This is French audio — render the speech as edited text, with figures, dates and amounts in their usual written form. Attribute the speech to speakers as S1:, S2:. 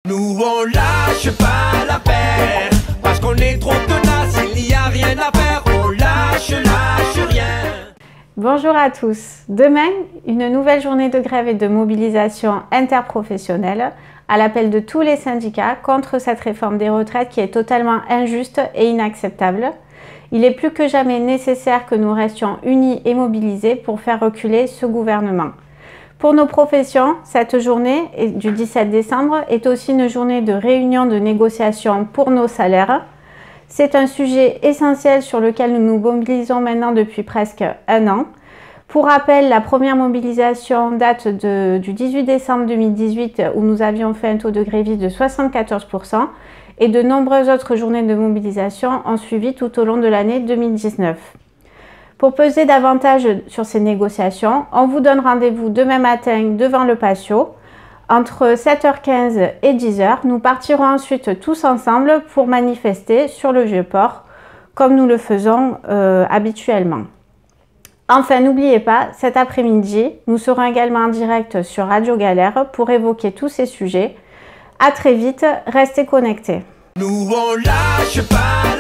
S1: Nous on lâche pas l'affaire, parce qu'on est trop tenace, il n'y a rien à faire, on lâche rien.
S2: Bonjour à tous. Demain, une nouvelle journée de grève et de mobilisation interprofessionnelle à l'appel de tous les syndicats contre cette réforme des retraites qui est totalement injuste et inacceptable. Il est plus que jamais nécessaire que nous restions unis et mobilisés pour faire reculer ce gouvernement. Pour nos professions, cette journée du 17 décembre est aussi une journée de réunion de négociation pour nos salaires. C'est un sujet essentiel sur lequel nous nous mobilisons maintenant depuis presque un an. Pour rappel, la première mobilisation date du 18 décembre 2018 où nous avions fait un taux de grévistes de 74% et de nombreuses autres journées de mobilisation ont suivi tout au long de l'année 2019. Pour peser davantage sur ces négociations, on vous donne rendez-vous demain matin devant le patio. Entre 7h15 et 10h, nous partirons ensuite tous ensemble pour manifester sur le Vieux-Port, comme nous le faisons habituellement. Enfin, n'oubliez pas, cet après-midi, nous serons également en direct sur Radio Galère pour évoquer tous ces sujets. À très vite, restez connectés.
S1: Nous on lâche pas